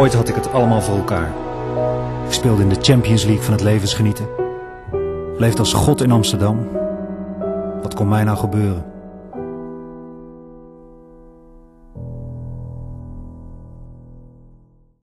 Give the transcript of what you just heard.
Ooit had ik het allemaal voor elkaar. Ik speelde in de Champions League van het levensgenieten. Leefde als God in Amsterdam. Wat kon mij nou gebeuren?